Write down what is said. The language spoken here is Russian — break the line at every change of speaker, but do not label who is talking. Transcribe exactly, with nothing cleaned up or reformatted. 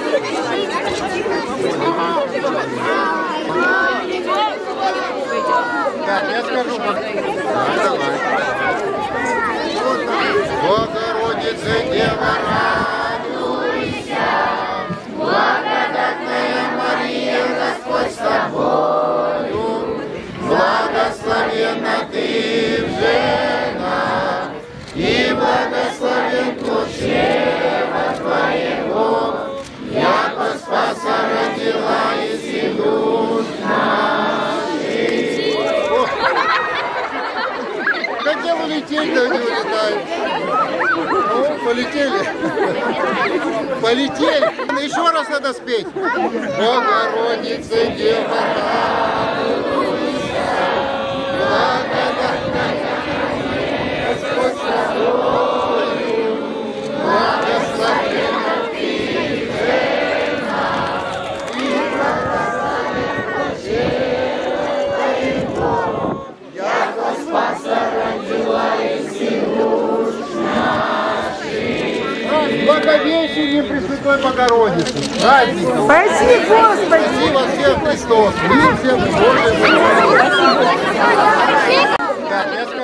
Так, я скажу. Давай. Богородица, Дева, радуйся, благодатная Мария, Господь с тобою, благословенна ты в женах, и благословен плод чрева твоего, яко Спаса родила из душ наших. Хотел улететь, да не улетают. Ну, полетели. Полетели. Еще раз надо спеть. Богородица, Дева, радуйся, благодатная Господь с тобою, благословенна ты в женах, и благословен плод чрева твоего, яко Спаса родила из душ наших. Благовещение Пресвятой Богородицы. Праздником.
Спаси, Господи!
Спасибо всем Христос. Мир всем Божий.